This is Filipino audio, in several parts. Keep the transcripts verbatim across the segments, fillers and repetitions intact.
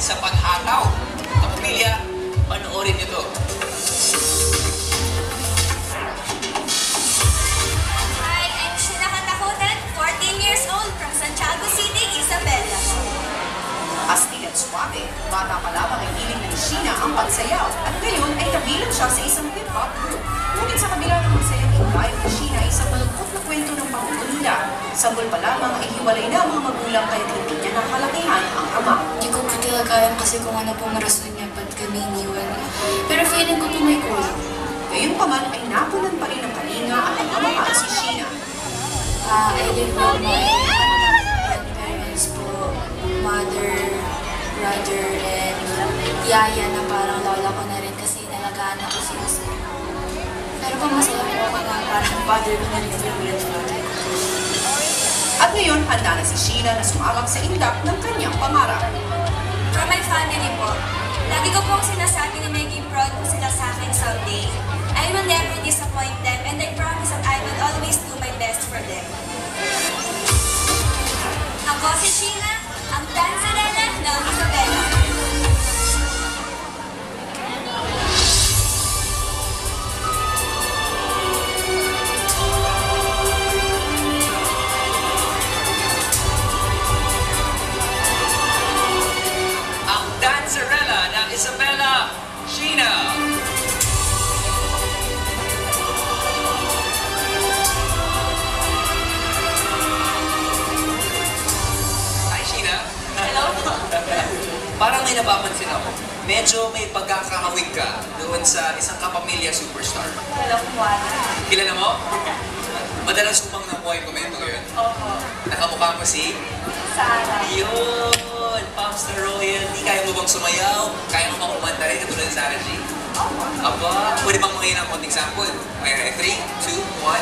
sa paghataw. Kapamilya, panoorin nyo to. Hi, I'm Sheena Katakutan, fourteen years old from Santiago City, Isabela. Astig at suwabe, bata pa lamang ay hiling ng Sheena ang pagsayaw at ngayon ay nabilang siya sa isang hip-hop group. Ngunit sa kabila ng masayang hingayang ng Sheena ay isang malungkot na kwento ng pangungulila. Sanggol pa lamang ay hiwalay na ang mga magulang kaya't hindi niya nakalakihan ang ama. Hindi ko po tilagayan kasi kung ano pong rason niya ba't kami iniwan. Pero feeling ko po may kulang. Gayunpaman ay napunan pa rin ng kalinga at ang amahal si Sheena. Uh, I live with my grandparents po, mother, brother, and yaya na parang lola ko na rin kasi nalagaan ako sila sa. Pero kung masaya po ako na parang father ko na rin yung grandfather. At ngayon, handa na si Sheena na sumabak sa indak ng kanyang pangarap. From my family po, lagi ko pong sinasabi na maging proud po sila sa akin someday. I will never disappoint them and I promise that I will always do my best for them. Ako si Sheena, ang dansarela ng Isabela. Ang dansarela ng Isabela, Sheena. Parang may napapansin ako, medyo may pagkakahawig ka doon sa isang kapamilya superstar. Hello, Kuwala. Kilala mo? Madalas umang nakuha yung komento ngayon. Opo. Nakamukha mo si? Sarah. Yun! Popstar Royal. Di kaya mo bang sumayaw? Kaya mo bang kumanta rin katulad sa Sarah G? Opo. Aba, pwede bang mangyayin ng konting sample? Okay, three, two, one.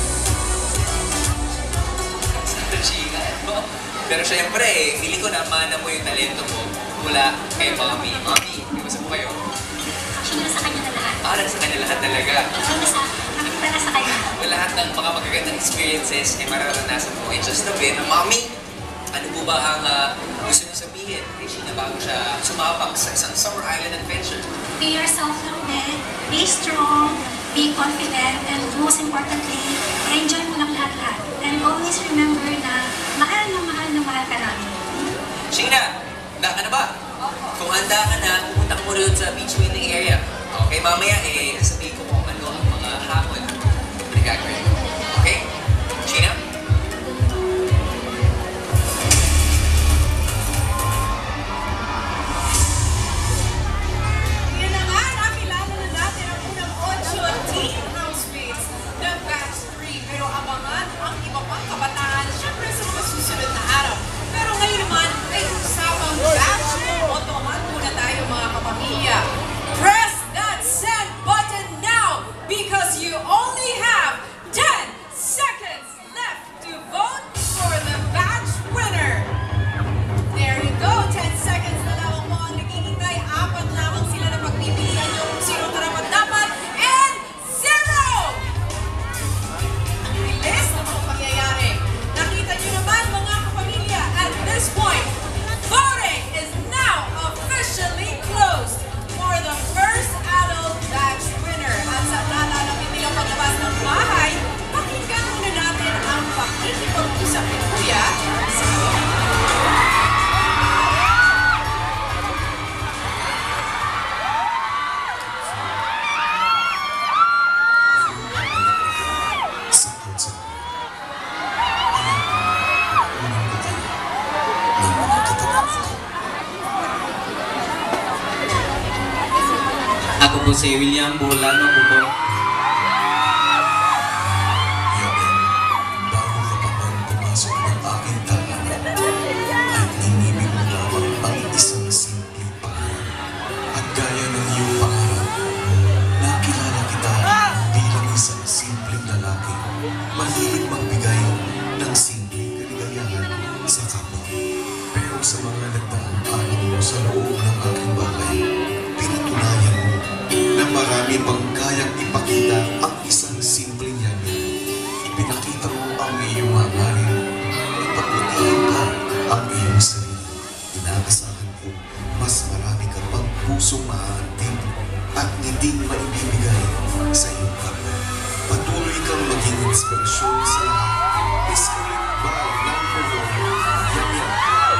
Sarah G nga. Pero syempre, eh, feeling ko naman na mo yung talento mo mula kay Mommy. Mommy, iwasan mo kayo. Actually, nasa kanya na lahat. Ah, nasa kanya lahat talaga. Actually, nasa, nakita na sa kanya. Lahat ng mga magagandang experiences ay mararanasan mo. And just a bit, Mommy, ano po ba ang uh, gusto niyo sabihin kay Sheena bago siya sumabak sa isang summer island adventure? Be yourself lang din. Be strong. Be confident. And most importantly, enjoy mo lang lahat-lahat. And always remember na mahal na mahal na mahal ka namin. Sheena, handa ka na ba? Kung handa ka na, pumunta ka muna sa beach waiting area. Okay, mamaya eh, sasabihin ko kung ano ang mga hamon na gagawin. Okay? Sheena? Yan na nga, nakilala na natin ang unang Otso team housemates ng Batch three. Pero abangan ang iba pang kabataan, syempre sa mga susunod na araw. Pero ngayon naman ay usapang Batch. Otohan muna tayo mga kapamilya. Press that send button now because you only have ten seconds left to vote for the Batch winner. There you go, ten seconds na lamang po ang naghihintay. Apat lamang sila na pagpipilian nyo kung sino karapat-dapat. And zero! Ang bilis na mga pangyayari. Nakita nyo naman mga kapamilya, at this point, voting is now officially closed for the first adult batch winner. At sa nalalapit nilang paglabas ng bahay, pakinggan muna natin ang pakikipag-usap ni Kuya sa Ako po si William Bulan, ako po. Yaben, bago ka pa man pumasok ng aking tahanan, ay ninibig mo lamang ang isang simpleng pangarap. At gaya ng iyong pangarap, nakilala kita bilang isang simpleng lalaki, mahilig magbigay ng simpleng kaligayahan sa kapwa. Pero sa mga nagdaang araw mo sa loob ng aking bahay, pinatunayan mo na marami pang kayang ipakita ang isang simpleng yaman. Ipinakita mo ang iyong hangarin, ipagputihin ka ang iyong sarili. Inaasahan ko, mas aking maibibigay sa iyong kapwa. Patuloy kang maging inspirasyon sa lahat. Iskalit ba ng pulo, yan yan.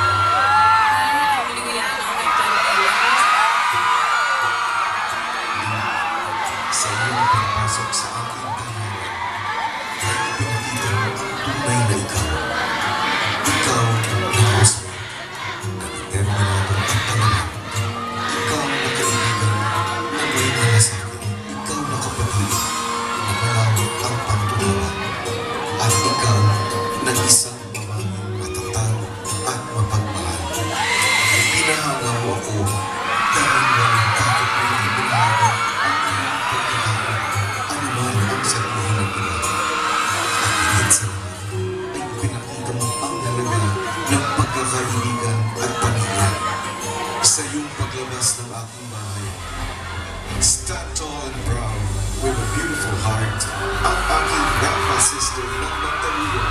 Sa iyong pagpasok sa aking tahanan, ay ipinakita mo ang tunay na ikaw. Ikaw na husband, na determinado at tangalan. Ikaw na kaibigan na may malasakit. Ikaw na kapatid na malawit ang pagtulungan. At ikaw na isang babaeng matatag at mapagmahal. Pinahanga mo ako dahil walang takot na ibinahaga ang iyong pagkakataon. Anuman ang sabihin ng iba. At higit sa lahat ay pinakita mo ang halaga ng pagkakaibigan at pamilya. Sa iyong paglabas ng aking bahay, stand tall and proud with a beautiful heart, ang aking grandma sister ng Magdalena.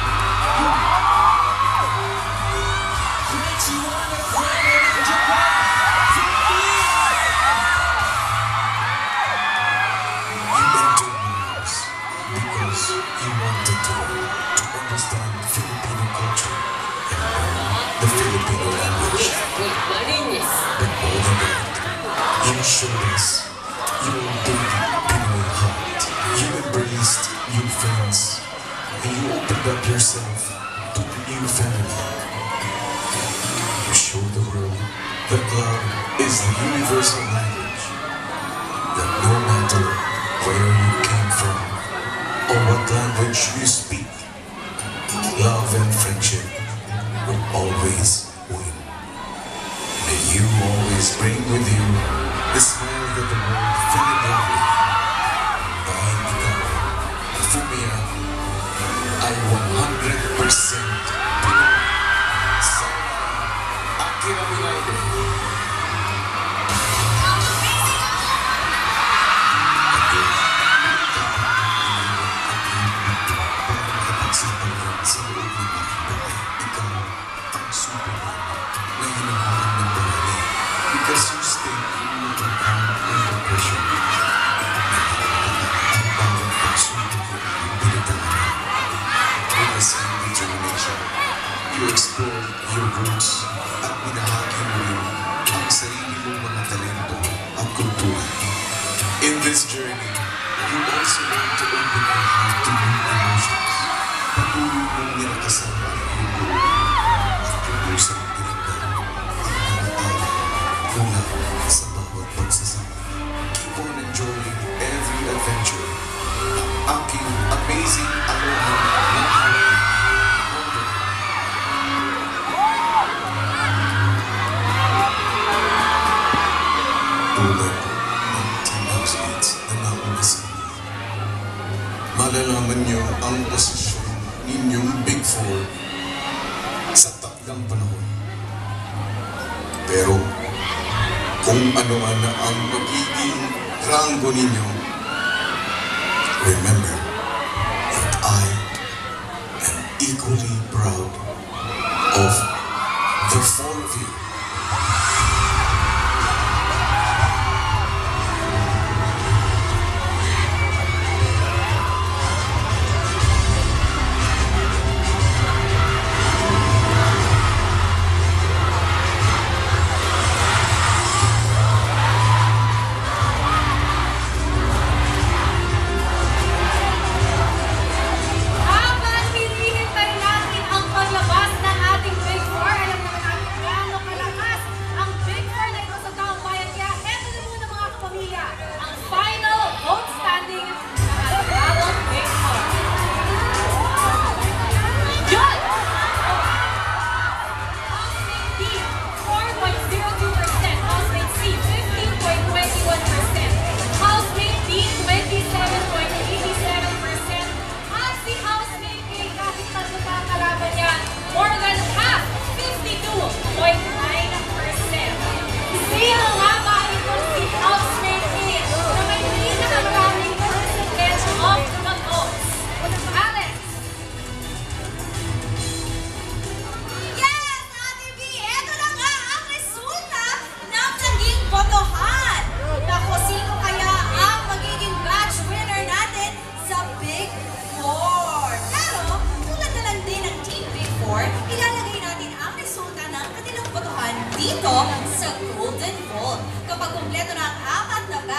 You entered my house because you wanted to, to understand Filipino culture and learn the Filipino language. But more than that, you showed us your big Pinoy heart. You embraced new friends and you opened up yourself to the new family. You showed the world that love is the universal language, that no matter where you came from or what language you speak, love and friendship will always win. May you always bring with you the smile that the world fell in love with. Dahil ikaw, Fumia, ay one hundred percent Pinoy. Sana, Akira Milagro. Sa loob ng aking bahay, ikaw ang superman na hinaharap ng bahay because you stay cool and calm under pressure. Ang bawat pagsunod mo ang pinagdaanan. With the same determination, you explore your roots at binahagi mo rin ang sarili mong mga talento at kultura. In this journey, you also learn to open your heart to new emotions. Patuloy mong nilakasan ang iyong buhay at lubusang tinagdan ang mga tao mula sa bawat pagsasama. Keep on enjoying every adventure. Ang aking amazing aloha ng happy. Tulad ng team housemates na nauna sa inyo, malalaman niyo ang posisyon ninyong Big four sa takdang panahon. Pero kung ano man na ang magiging ranggo ninyo, remember that I am equally proud of the four of you. Habang hinihintay natin ang paglabas ng ating Big four, alam naman natin gaano kalaki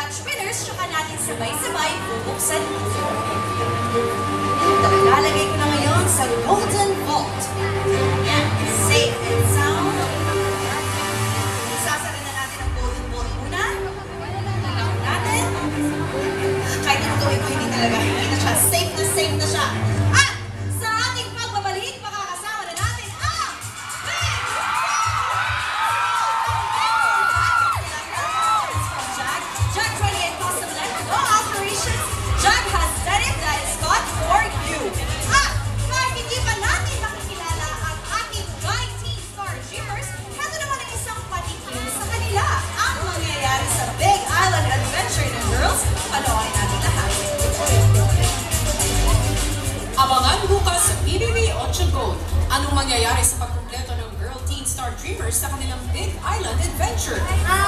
batch winners, tsaka natin sabay-sabay bubuksan ito. Lalagay ko na ngayon sa Golden Vault. Yan, safe and sound. Isasara na natin ang Golden Vault muna. Lalak natin. Kahit ang gawin ko, hindi talaga. Hindi na siya. Safe na safe na siya. At sa ating pagbabalik, makakasama na natin ang Big Jack. Jack twenty-eight custom line, no alterations. Jack has done it. That is God for you. At kahit hindi pa natin makikilala ang ating guy team star dreamers, ito naman ang isang patikim sa kanila. Ang mangyayari sa Big Island Adventure ng girls, panoorin natin lahat. Abangan bukas sa Pbb Otso Gold. Anong mangyayari sa pagkumpleto ng Girl Teen Star Dreamers sa kanilang Big Island Adventure?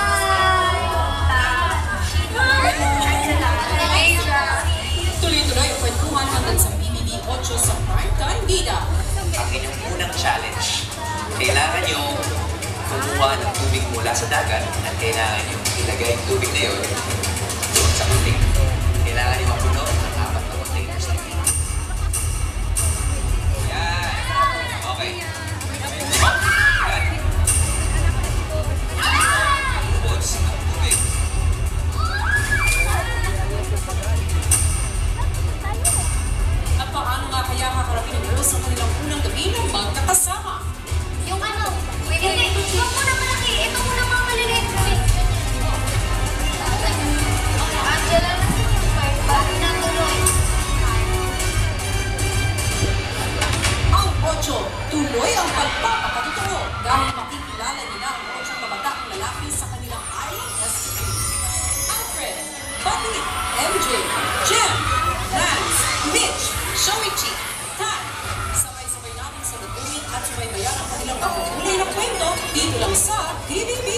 Tuloy-tuloy ang kwentuhan hanggang sa Pbb Otso sa Primetime Bida. Ang inyong unang challenge, kailangan nyo kumuha ng tubig mula sa dagat at kailangan nyo ilagay yung tubig na yun doon sa container. Kailangan nyo mapuno ng apat na containers na yun. Yan. Okay. Yan. Ubos ang tubig. At paano nga kaya kakarapin ng girls ang kanilang unang gabi ng magkakasama? Yung ano, pwede na, yung muna malaki, ito muna mga maliliit. Angela na bago na tuloy. Ang Otso, tuloy ang pagpapakatotoo dahil makikilala nila ang Otso kabataang lalaki sa kanilang island escapade. Alfred, Buddy, M J, Jem, Lance, Mitch, Shoichi, Tad. Sabay-sabay natin sa lutuin at subaybayan ang kanilang makukulay na kwento dito lang sa Pbb